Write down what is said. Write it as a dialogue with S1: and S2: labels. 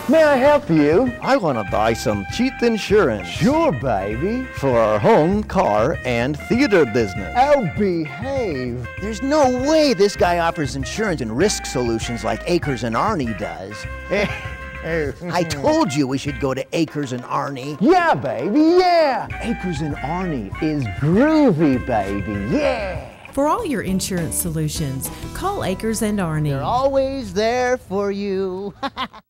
S1: May I help you?
S2: I want to buy some cheap insurance.
S1: Sure, baby.
S2: For our home, car, and theater business.
S1: Oh, behave.
S3: There's no way this guy offers insurance and risk solutions like Akers Arney does. I told you we should go to Akers Arney.
S1: Yeah, baby, yeah. Akers Arney is groovy, baby, yeah.
S4: For all your insurance solutions, call Akers Arney.
S3: They're always there for you.